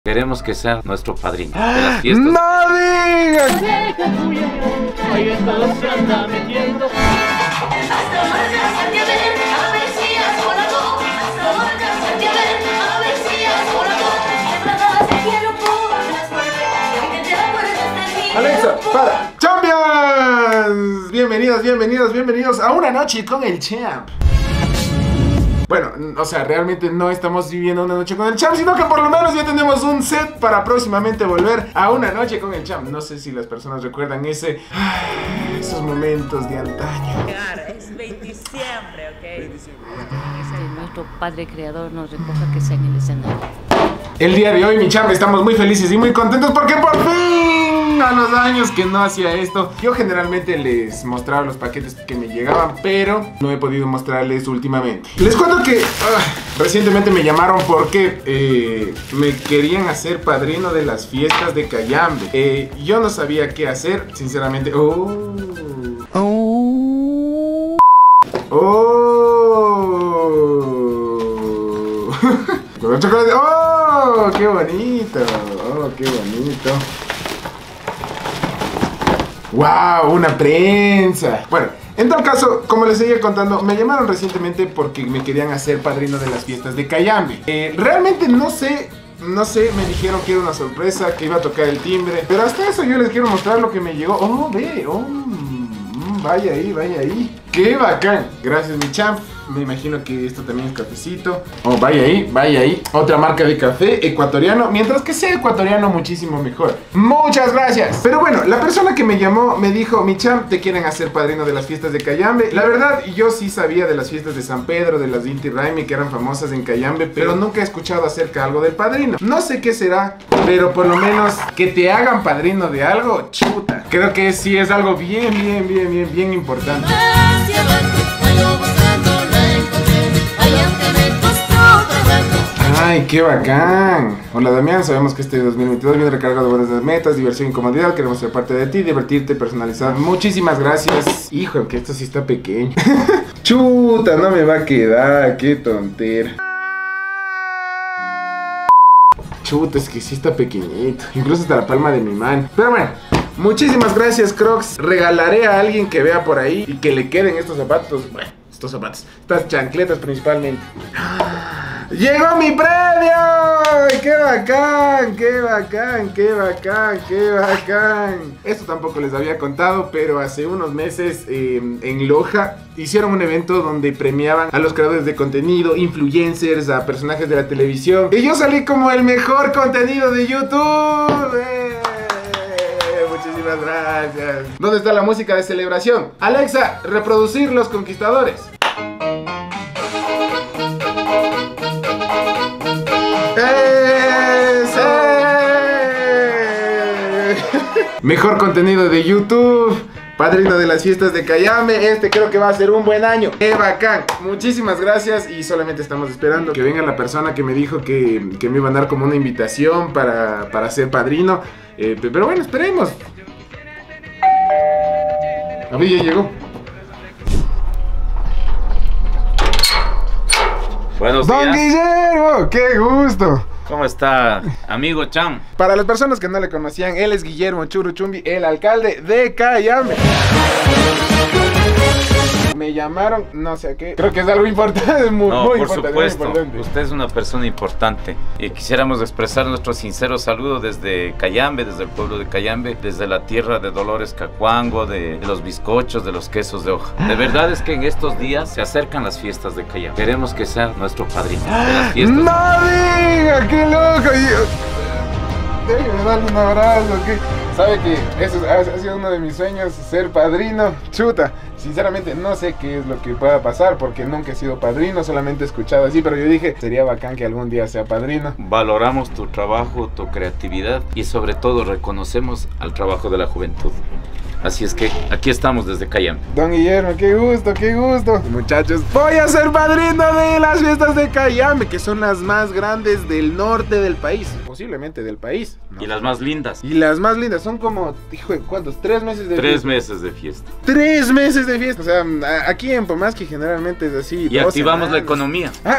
Queremos que sea nuestro padrino de las fiestas. ¡No digas! Ahí está, se anda metiendo. Alexa, para. ¡Champions! Bienvenidos a una noche con el champ. Bueno, o sea, realmente no estamos viviendo una noche con el champ, sino que por lo menos ya tenemos un set para próximamente volver a una noche con el champ. No sé si las personas recuerdan esos momentos de antaño. Claro, es 20 de diciembre, ¿ok? Que nuestro Padre Creador nos recoja que sea en el escenario. El día de hoy, mi champ, estamos muy felices y muy contentos porque por fin, a los años que no hacía esto, yo generalmente les mostraba los paquetes que me llegaban, pero no he podido mostrarles últimamente. Les cuento que recientemente me llamaron porque me querían hacer padrino de las fiestas de Cayambe. Yo no sabía qué hacer, sinceramente. ¡Oh! Con chocolate. ¡Oh! ¡Qué bonito! ¡Oh, qué bonito! ¡Wow! ¡Una prensa! Bueno, en todo caso, como les seguía contando, me llamaron recientemente porque me querían hacer padrino de las fiestas de Cayambe. Realmente no sé, me dijeron que era una sorpresa, que iba a tocar el timbre. Pero hasta eso yo les quiero mostrar lo que me llegó. ¡Oh, ve! ¡Oh! Vaya ahí. ¡Qué bacán! Gracias, mi champ. Me imagino que esto también es cafecito. Oh, vaya ahí. Otra marca de café ecuatoriano. Mientras que sea ecuatoriano, muchísimo mejor. Muchas gracias. Pero bueno, la persona que me llamó me dijo: mi champ, te quieren hacer padrino de las fiestas de Cayambe. La verdad, yo sí sabía de las fiestas de San Pedro, de las de Inti Raymi, que eran famosas en Cayambe, pero nunca he escuchado acerca de algo del padrino. No sé qué será, pero por lo menos que te hagan padrino de algo, chuta. Creo que sí es algo bien importante. ¡Ay, qué bacán! Hola, Damián, sabemos que este 2022 viene recargado de buenas metas, diversión y comodidad. Queremos ser parte de ti, divertirte, personalizar. Muchísimas gracias. Hijo, que esto sí está pequeño. Chuta, no me va a quedar, qué tontera. Chuta, es que sí está pequeñito. Incluso hasta la palma de mi mano. Pero bueno, muchísimas gracias, Crocs. Regalaré a alguien que vea por ahí y que le queden estos zapatos. Bueno, estos zapatos, estas chancletas principalmente. ¡Llegó mi premio! ¡Qué bacán! Esto tampoco les había contado, pero hace unos meses en Loja hicieron un evento donde premiaban a los creadores de contenido, influencers, a personajes de la televisión. Y yo salí como el mejor contenido de YouTube. Muchísimas gracias. ¿Dónde está la música de celebración? Alexa, reproducir Los Conquistadores. Mejor contenido de YouTube, padrino de las fiestas de Cayambe. Creo que va a ser un buen año. ¡Qué bacán! Muchísimas gracias y solamente estamos esperando que venga la persona que me dijo que me iba a dar como una invitación para ser padrino. Pero bueno, esperemos. A mí ya llegó. Buenos ¡Don días. Guillermo! ¡Qué gusto! ¿Cómo está, amigo Cham? Para las personas que no le conocían, él es Guillermo Churuchumbi, el alcalde de Cayambe. Me llamaron, no sé a qué. Creo que es algo importante, muy Por importante. supuesto, muy importante. usted es una persona importante y quisiéramos expresar nuestro sincero saludo desde Cayambe, desde el pueblo de Cayambe, desde la tierra de Dolores Cacuango, de los bizcochos, de los quesos de hoja. De verdad es que en estos días se acercan las fiestas de Cayambe. Queremos que sea nuestro padrino de las fiestas. ¡No diga! ¡Qué loco! Déjeme darle un abrazo. ¿Sabe que eso ha sido uno de mis sueños, ser padrino? Chuta, sinceramente no sé qué es lo que pueda pasar porque nunca he sido padrino, solamente he escuchado así, pero yo dije, sería bacán que algún día sea padrino. Valoramos tu trabajo, tu creatividad y sobre todo reconocemos al trabajo de la juventud. Así es que aquí estamos desde Cayambe. Don Guillermo, qué gusto. Muchachos, voy a ser padrino de las fiestas de Cayambe, que son las más grandes del norte del país, posiblemente del país, ¿no? Y las más lindas. Y las más lindas, son como, hijo, ¿cuántos? 3 meses de 3 fiesta. meses de fiesta. 3 meses de fiesta, o sea, aquí en Pomaski generalmente es así. Y 2 activamos la semanas. economía.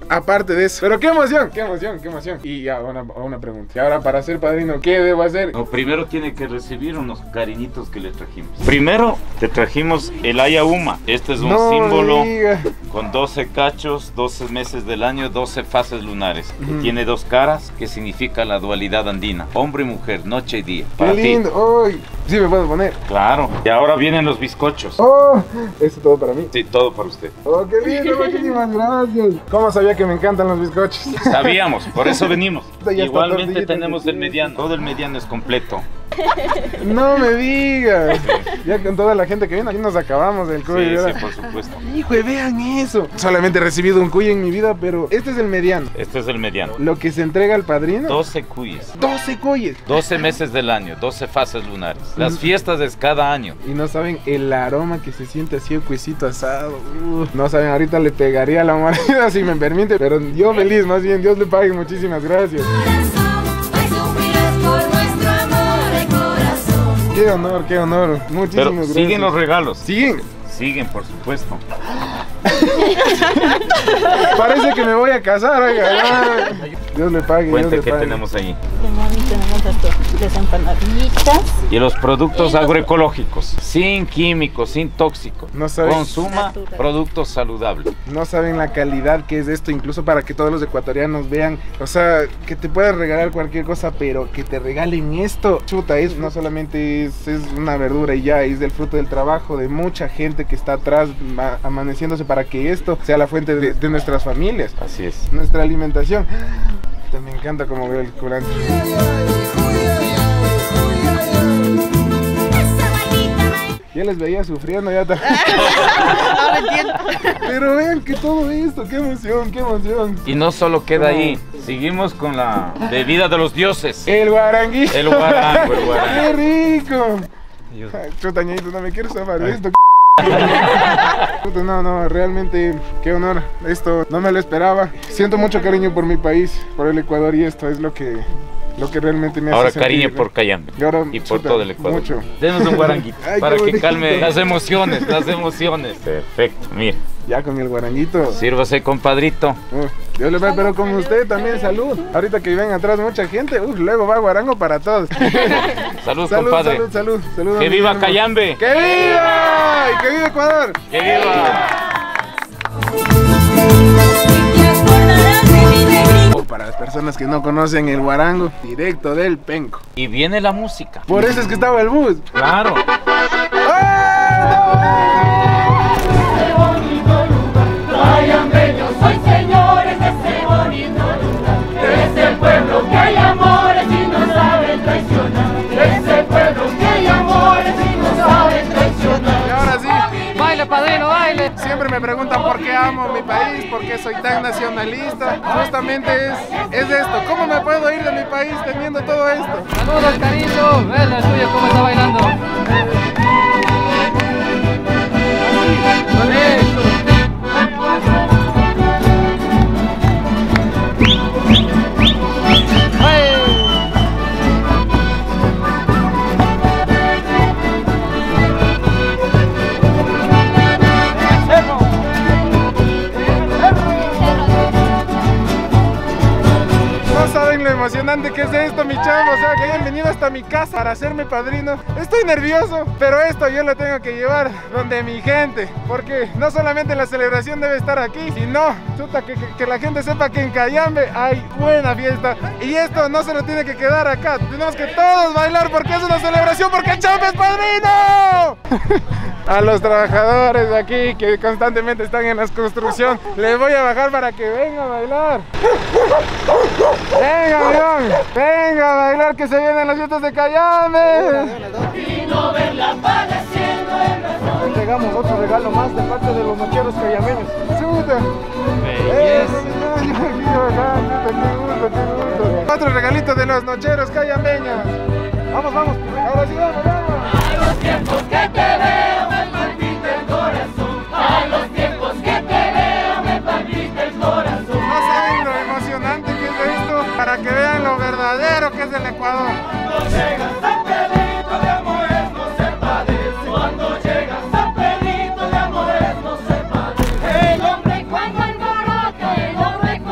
aparte de eso. Pero qué emoción, qué emoción, qué emoción. Y ya, una pregunta. Y ahora, para ser padrino, ¿qué debo hacer? No, primero tiene que recibir unos cariñitos que le trajimos. Primero te trajimos el Ayauma. Este es un símbolo con 12 cachos, 12 meses del año, 12 fases lunares. Que tiene dos caras, que significa la dualidad andina. Hombre y mujer, noche y día. Qué lindo. Oh, sí me puedo poner. Claro. Y ahora vienen los bizcochos. Oh, ¿eso todo para mí? Sí, todo para usted. Oh, qué lindo, muchísimas gracias. ¿Cómo sabía que me encantan los bizcochos? Sabíamos, por eso venimos. Ya Igualmente tenemos el mediano. Todo el mediano es completo. No me digas. Ya con toda la gente que viene aquí nos acabamos del cuy. Sí, sí, por supuesto. Hijo, vean eso. Solamente he recibido un cuy en mi vida, pero este es el mediano. Este es el mediano. Lo que se entrega al padrino. 12 cuyes. 12 cuyes. 12 meses del año, 12 fases lunares. Las fiestas es cada año. Y no saben el aroma que se siente así el cuisito asado. No saben, ahorita le pegaría a la moneda si me permite, pero yo feliz, más bien, Dios le pague, muchísimas gracias. Qué honor, muchísimas gracias. Siguen los regalos. ¿Siguen? Siguen, por supuesto. Parece que me voy a casar, oiga. Dios le pague. Cuente Dios le qué pague. tenemos ahí. Tenemos las empanaditas. Y los productos agroecológicos, sin químicos, sin tóxicos. No saben. Consuma productos saludables. No saben la calidad que es esto, incluso para que todos los ecuatorianos vean. O sea, que te puedas regalar cualquier cosa, pero que te regalen esto. Chuta, no solamente es una verdura y ya, es del fruto del trabajo de mucha gente que está atrás amaneciéndose para que esto sea la fuente de nuestras familias. Así es. Nuestra alimentación. Me encanta como veo el culantro. Ya les veía sufriendo ya también. Ahora entiendo. Pero vean que todo esto, qué emoción, qué emoción. Y no solo queda ahí, seguimos con la bebida de los dioses. El guaranguito. El guarango, el guarango. ¡Qué rico! Chutañito, no me quiero zafar de esto. No, realmente qué honor. Esto no me lo esperaba. Siento mucho cariño por mi país, por el Ecuador, y esto es lo que realmente me hace Ahora sentir. cariño por Cayambe y por todo el Ecuador. Mucho. Denos un guaranguito Ay, para qué que bonito. calme las emociones, las emociones. Perfecto, mire. Ya con el guaranguito. Sírvase, compadrito. Dios le pague, pero con usted también, salud. Ahorita que ven atrás mucha gente, luego va guarango para todos. Salud, compadre. Salud. ¡Que viva Cayambe! ¡Que viva! ¡Y que viva Ecuador! ¡Que viva! Para las personas que no conocen el guarango, directo del penco. Y viene la música. Por eso es que estaba el bus. Claro. Cayambeños, soy señores de ese bonito lugar. Es el pueblo que hay amores y no sabe traicionar. Es el pueblo que hay amores y no sabe traicionar. Y ahora sí, Baile, padrino, baile. siempre me preguntan por qué amo mi país, por qué soy tan nacionalista. Justamente es esto. ¿Cómo me puedo ir de mi país teniendo todo esto? Saludos, cariño. Ven la tuya, cómo está bailando. No saben lo emocionante que es esto, mi chavo. O sea, que hayan venido hasta mi casa para hacerme padrino. Estoy nervioso, pero esto yo lo tengo que llevar donde mi gente. Porque no solamente la celebración debe estar aquí, sino chuta, que la gente sepa que en Cayambe hay buena fiesta. Y esto no se lo tiene que quedar acá. Tenemos que todos bailar porque es una celebración, porque Chambe es padrino. A los trabajadores de aquí que constantemente están en la construcción, les voy a bajar para que vengan a bailar. Venga, avión, venga a bailar que se vienen las fiestas de Cayambe. Entregamos otro regalo más de parte de los nocheros cayameños. ¡Chuta! ¡Qué gusto! Otro regalito de los nocheros cayambeños. Vamos, ahora sí vamos. A los tiempos que te veo me palpita el corazón. A los tiempos que te veo me palpita el corazón. No saben lo emocionante que es esto, para que vean lo verdadero que es el Ecuador. Cuando llegas San Pedrito de amores no se padece. Cuando llegas San Pedrito de amores no se padece. El hombre cuando alborota, el hombre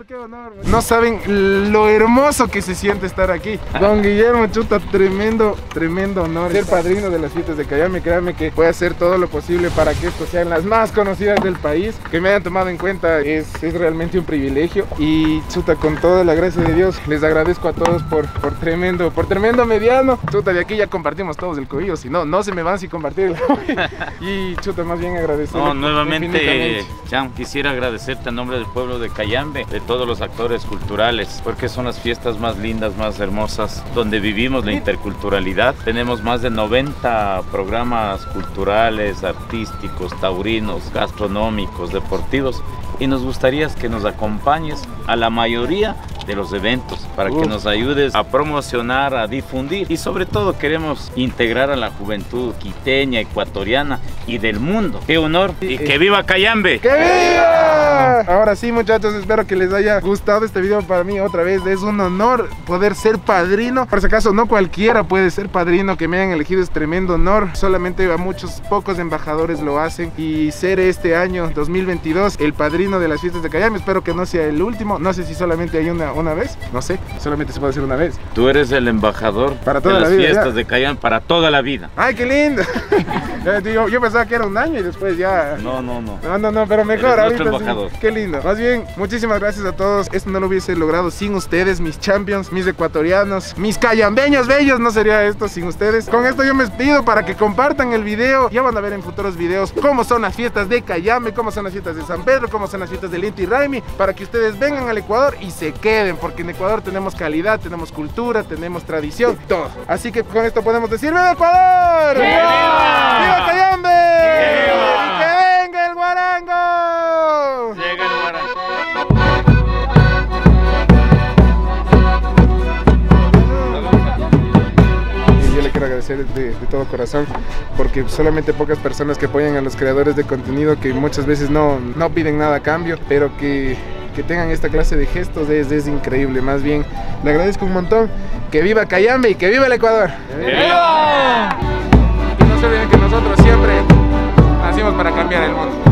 qué honor. No saben lo hermoso que se siente estar aquí. Don Guillermo, chuta, tremendo honor ser padrino de las fiestas de Cayambe. Créanme que voy a hacer todo lo posible para que estos sean las más conocidas del país. Que me hayan tomado en cuenta es realmente un privilegio. Y chuta, con toda la gracia de Dios, les agradezco a todos por tremendo mediano. Chuta, de aquí ya compartimos todos el cobillo, si no, no se me van sin compartir el cobillo. Y chuta, más bien agradecer. No, nuevamente, Chan, quisiera agradecerte a nombre del pueblo de Cayambe, de todos los actores culturales, porque son las fiestas más lindas, más hermosas, donde vivimos la interculturalidad. Tenemos más de 90 programas culturales, artísticos, taurinos, gastronómicos, deportivos, y nos gustaría que nos acompañes a la mayoría de los eventos para que nos ayudes a promocionar, a difundir, y sobre todo queremos integrar a la juventud quiteña, ecuatoriana y del mundo. ¡Qué honor! ¡Y que viva Cayambe! ¡Que viva! Ahora sí, muchachos, espero que les haya gustado este video. Para mí otra vez es un honor poder ser padrino. Por si acaso no cualquiera puede ser padrino, que me hayan elegido es tremendo honor. Solamente a muchos pocos embajadores lo hacen, y ser este año 2022 el padrino de las fiestas de Cayambe. Espero que no sea el último. No sé si solamente hay una vez, no sé, solamente se puede hacer una vez. Tú eres el embajador para toda de las la vida, fiestas ya. de Cayambe para toda la vida. ¡Ay, qué lindo! Yo pensaba que era un año y después ya... No, pero mejor ahorita embajador. Sí. Qué lindo. Más bien, muchísimas gracias a todos. Esto no lo hubiese logrado sin ustedes, mis champions, mis ecuatorianos, mis cayambeños bellos. No sería esto sin ustedes. Con esto yo me despido para que compartan el video. Ya van a ver en futuros videos cómo son las fiestas de Cayambe, cómo son las fiestas de San Pedro, cómo son las fiestas del Inti Raymi, para que ustedes vengan al Ecuador y se queden, porque en Ecuador tenemos calidad, tenemos cultura, tenemos tradición, todo. Así que con esto podemos decir ¡viva Ecuador! ¡Viva! ¡Viva Cayambe! ¡Viva! ¡Y que venga el guarango! Llega el guarango. Yo le quiero agradecer de todo corazón, porque solamente pocas personas que apoyan a los creadores de contenido, que muchas veces no piden nada a cambio, pero que tengan esta clase de gestos es increíble. Más bien, le agradezco un montón. Que viva Cayambe y que viva el Ecuador. ¡Que viva! Y no se olviden que nosotros siempre nacimos para cambiar el mundo.